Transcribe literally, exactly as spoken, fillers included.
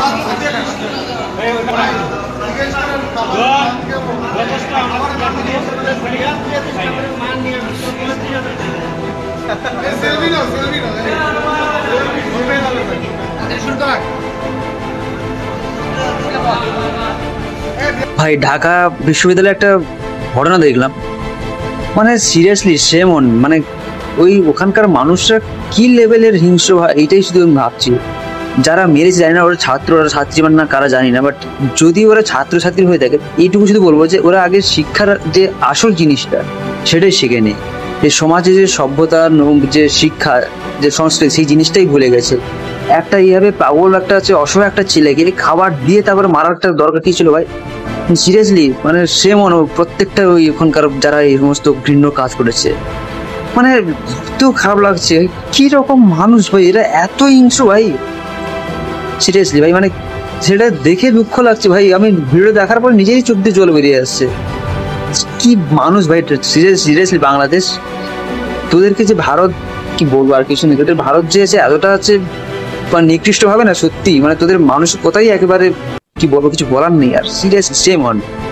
ভাই ঢাকা বিশ্ববিদ্যালয়ে একটা ঘটনা দেখলাম, মানে সিরিয়াসলি সেমন, মানে ওই ওখানকার মানুষরা কি লেভেলের হিংস্র ভাই, এইটাই শুধু আমি ভাবছি। যারা মেরেছে জানি না, ওরা ছাত্র ওরা ছাত্রী মানে না কারা জানি না, বাট যদি ওরা ছাত্রছাত্রী হয়ে থাকে, এইটুকু শুধু বলবো যে ওরা আগে শিক্ষার যে আসল জিনিসটা সেটাই শিখে নেই। যে সমাজে যে সভ্যতা, যে শিক্ষা, যে সংস্কৃতি, সেই জিনিসটাই ভুলে গেছে। একটা এইভাবে পাগল একটা আছে অসহায় একটা ছেলেকে খাবার দিয়ে তারপরে মারারটা দরকার কি ছিল ভাই? সিরিয়াসলি মানে সে মনে প্রত্যেকটা ওই ওখানকার যারা এই সমস্ত ঘৃণ্য কাজ করেছে, মানে এত খারাপ লাগছে। কি রকম মানুষ ভাই এরা, এত হিংস্র ভাই, সিরিয়াসলি ভাই, মানে সেটা দেখে দুঃখ লাগছে ভাই। আমি ভিডিও দেখার পর নিজেই চোখ দিয়ে জল বেরিয়ে আসছে। কি মানুষ ভাই, সিরিয়াসলি বাংলাদেশ, তোদেরকে যে ভারত, কি বলবো আর কিছু নেই, তোদের ভারত যে আছে এতটা আছে নিকৃষ্ট ভাবে না, সত্যি মানে তোদের মানুষ কোথায় একেবারে কি বলবো, কিছু বলার নেই আর। Seriously same on.